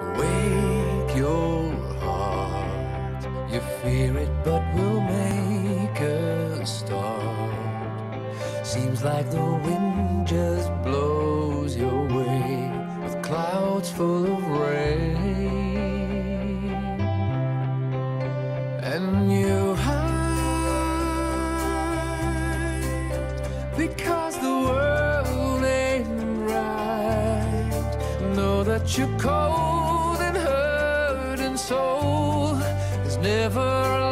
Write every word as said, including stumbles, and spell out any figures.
Wake your heart. You fear it, but we'll make a start. Seems like the wind just blows your way with clouds full of rain, and you hide because the world ain't right. Know that you're cold and hurt and soul is never